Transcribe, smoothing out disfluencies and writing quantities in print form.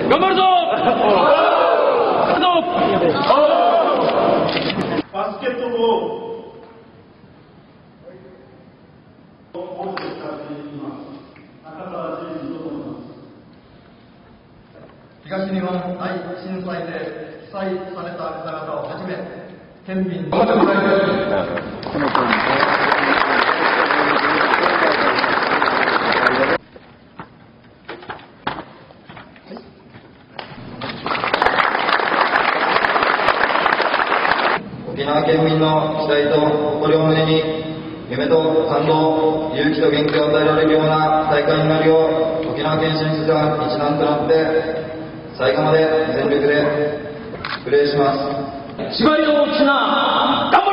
頑張るぞ。 バスケットボールを使っていきます。中澤仁と申します。 東日本大震災で被災された方々をはじめ、県民の沖縄県民の期待と誇りを胸に、夢と感動、勇気と元気を与えられるような大会になるよう、沖縄県選手団一丸となって最後まで全力でプレーします。 芝居の大きな頑張